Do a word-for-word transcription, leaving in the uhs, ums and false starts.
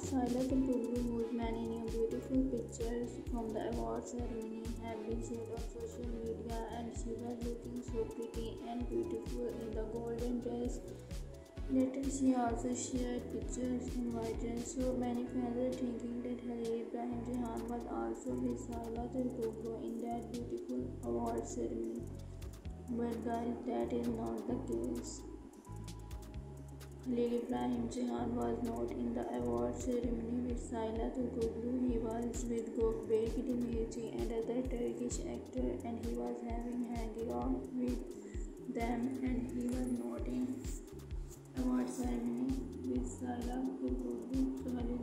Saila Tulbulu, whose many new beautiful pictures from the award ceremony have been shared on social media, and she was looking so pretty and beautiful in the golden dress. Later, she also shared pictures in white dress, so many fans are thinking that Halil Ibrahim Jahan was also with Saila Tulbulu in that beautiful award ceremony. But guys, that is not the case. Halil Ibrahim Jahan was not in the award ceremony with Saila Turkoglu. He was with Gökberk Demirci and other Turkish actors, and he was having hanging out with them, and he was not in award ceremony with Saila Turkoglu. So